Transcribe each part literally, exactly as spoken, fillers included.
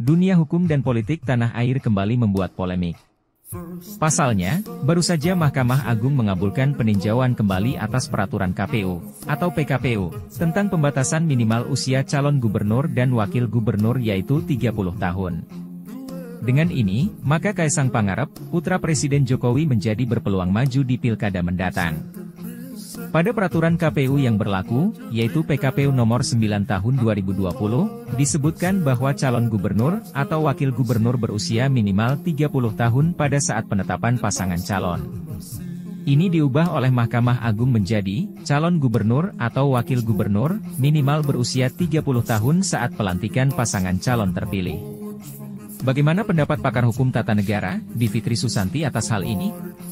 dunia hukum dan politik tanah air kembali membuat polemik. Pasalnya, baru saja Mahkamah Agung mengabulkan peninjauan kembali atas peraturan K P U, atau P K P U, tentang pembatasan minimal usia calon gubernur dan wakil gubernur yaitu tiga puluh tahun. Dengan ini, maka Kaisang Pangarep, putra Presiden Jokowi menjadi berpeluang maju di Pilkada mendatang. Pada peraturan K P U yang berlaku, yaitu P K P U nomor sembilan tahun dua ribu dua puluh, disebutkan bahwa calon gubernur atau wakil gubernur berusia minimal tiga puluh tahun pada saat penetapan pasangan calon. Ini diubah oleh Mahkamah Agung menjadi, calon gubernur atau wakil gubernur, minimal berusia tiga puluh tahun saat pelantikan pasangan calon terpilih. Bagaimana pendapat pakar hukum tata negara, Bivitri Susanti atas hal ini?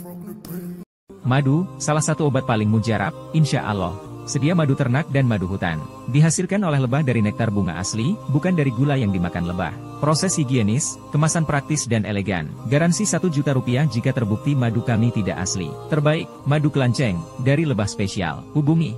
Madu, salah satu obat paling mujarab, insya Allah. Sedia madu ternak dan madu hutan. Dihasilkan oleh lebah dari nektar bunga asli, bukan dari gula yang dimakan lebah. Proses higienis, kemasan praktis dan elegan. Garansi satu juta rupiah jika terbukti madu kami tidak asli. Terbaik, madu kelanceng, dari lebah spesial. Hubungi.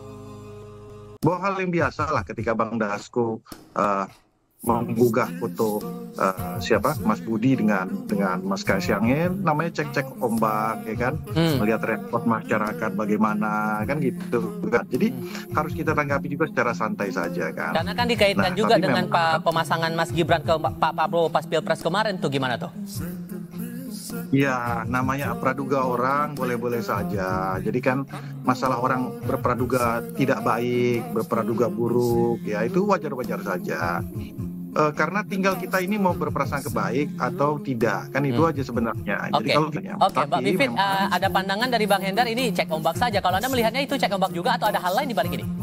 Bahwa hal yang biasa lah ketika Bang Dasko uh, menggugah foto uh, siapa Mas Budi dengan dengan Mas Kaisangin, namanya cek-cek ombak, ya kan, hmm. melihat repot masyarakat bagaimana, kan gitu kan. Jadi hmm. harus kita tanggapi juga secara santai saja kan. Karena kan dikaitkan nah, juga dengan memang, pemasangan Mas Gibran ke Pak Prabowo pas Pilpres kemarin tuh, gimana tuh? Ya, namanya praduga orang boleh-boleh saja. Jadi kan masalah orang berpraduga tidak baik, berpraduga buruk, ya itu wajar-wajar saja. Uh, karena tinggal kita ini mau berprasangka baik atau tidak, kan itu hmm. aja sebenarnya. Oke, okay. Oke, okay, Mbak Bivit, memang... uh, ada pandangan dari Bang Hendar ini cek ombak saja. Kalau Anda melihatnya itu cek ombak juga atau ada hal lain di balik ini?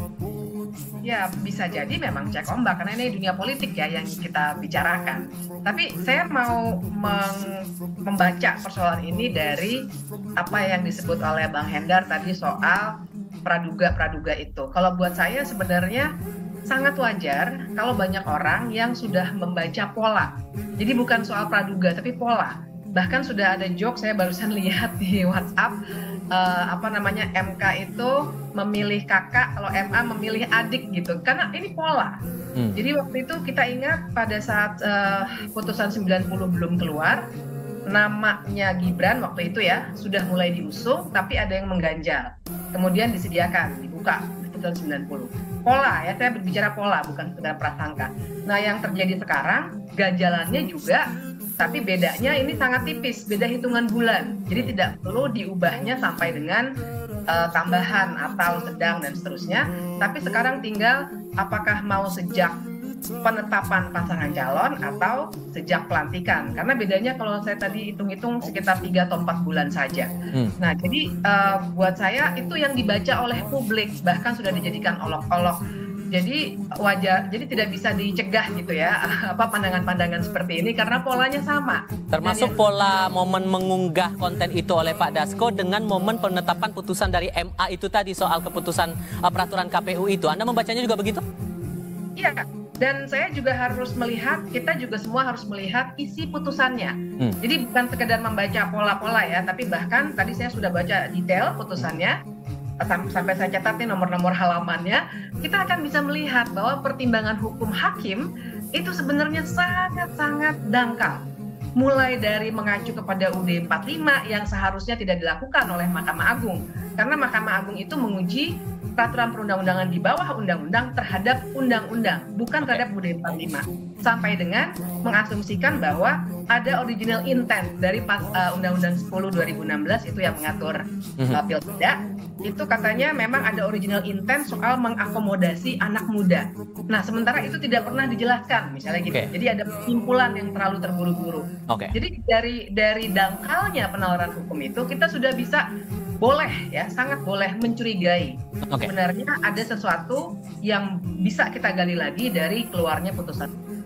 Ya, bisa jadi memang cek ombak, karena ini dunia politik ya yang kita bicarakan. Tapi saya mau membaca persoalan ini dari apa yang disebut oleh Bang Hendar tadi soal praduga-praduga itu. Kalau buat saya sebenarnya sangat wajar kalau banyak orang yang sudah membaca pola. Jadi bukan soal praduga, tapi pola. Bahkan sudah ada joke, saya barusan lihat di WhatsApp, uh, apa namanya, M K itu memilih kakak, kalau M A memilih adik gitu. Karena ini pola. Hmm. Jadi waktu itu kita ingat pada saat uh, putusan sembilan puluh belum keluar, namanya Gibran waktu itu ya, sudah mulai diusung, tapi ada yang mengganjal. Kemudian disediakan, dibuka. sembilan puluh. Pola ya, saya berbicara pola bukan sekedar prasangka. Nah, yang terjadi sekarang ganjalannya juga, tapi bedanya ini sangat tipis, beda hitungan bulan. Jadi tidak perlu diubahnya sampai dengan uh, tambahan atau sedang dan seterusnya. Tapi sekarang tinggal apakah mau sejak penetapan pasangan calon atau sejak pelantikan, karena bedanya kalau saya tadi hitung-hitung sekitar tiga atau empat bulan saja. hmm. Nah jadi uh, buat saya itu yang dibaca oleh publik, bahkan sudah dijadikan olok-olok. Jadi wajar, jadi tidak bisa dicegah gitu ya apa pandangan-pandangan seperti ini karena polanya sama. Termasuk yang... pola momen mengunggah konten itu oleh Pak Dasko dengan momen penetapan putusan dari M A itu tadi soal keputusan uh, peraturan K P U itu. Anda membacanya juga begitu? Iya. Dan saya juga harus melihat, kita juga semua harus melihat isi putusannya. Hmm. Jadi bukan sekedar membaca pola-pola ya, tapi bahkan tadi saya sudah baca detail putusannya, sampai saya catat nih nomor-nomor halamannya, kita akan bisa melihat bahwa pertimbangan hukum hakim itu sebenarnya sangat-sangat dangkal. Mulai dari mengacu kepada U D empat puluh lima yang seharusnya tidak dilakukan oleh Mahkamah Agung. Karena Mahkamah Agung itu menguji peraturan perundang-undangan di bawah undang-undang terhadap undang-undang, bukan terhadap U D empat puluh lima. Sampai dengan mengasumsikan bahwa ada original intent dari uh, Undang-Undang sepuluh dua ribu enam belas itu yang mengatur uh, pilkada. Itu katanya memang ada original intent soal mengakomodasi anak muda. Nah, sementara itu tidak pernah dijelaskan, misalnya gitu. Okay. Jadi ada kesimpulan yang terlalu terburu-buru. Okay. Jadi dari dari dangkalnya penalaran hukum itu kita sudah bisa boleh ya, sangat boleh mencurigai. Okay. Sebenarnya ada sesuatu yang bisa kita gali lagi dari keluarnya putusan.